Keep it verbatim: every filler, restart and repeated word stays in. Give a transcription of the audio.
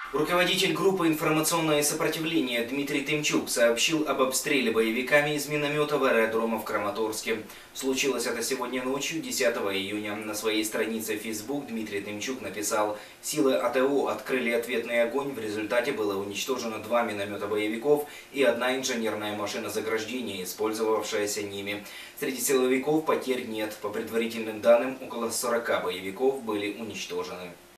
Руководитель группы «Информационное сопротивление» Дмитрий Тымчук сообщил об обстреле боевиками из миномета в аэродрома в Краматорске. Случилось это сегодня ночью, десятого июня. На своей странице в Facebook Дмитрий Тымчук написал: «Силы АТО открыли ответный огонь. В результате было уничтожено два миномета боевиков и одна инженерная машина заграждения, использовавшаяся ними. Среди силовиков потерь нет. По предварительным данным, около сорока боевиков были уничтожены».